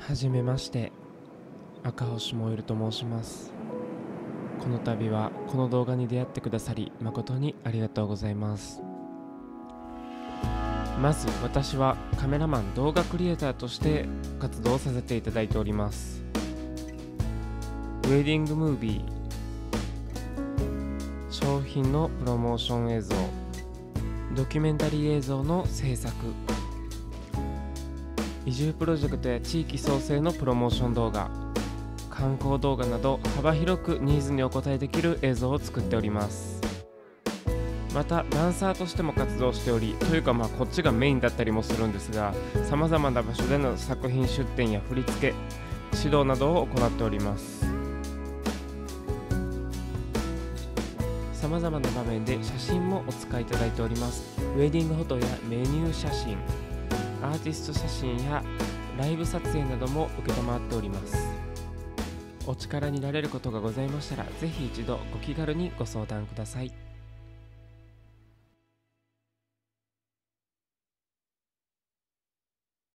はじめまして、赤星もえると申します。この度はこの動画に出会ってくださり誠にありがとうございます。まず私はカメラマン動画クリエイターとして活動させていただいております。ウェディングムービー、商品のプロモーション映像、ドキュメンタリー映像の制作、移住プロジェクトや地域創生のプロモーション動画、観光動画など幅広くニーズにお応えできる映像を作っております。またダンサーとしても活動しており、というかこっちがメインだったりもするんですが、さまざまな場所での作品出展や振り付け、指導などを行っております。さまざまな場面で写真もお使いいただいております。ウェディングフォトやメニュー写真、アーティスト写真やライブ撮影なども承っております。お力になれることがございましたら、ぜひ一度ご気軽にご相談ください。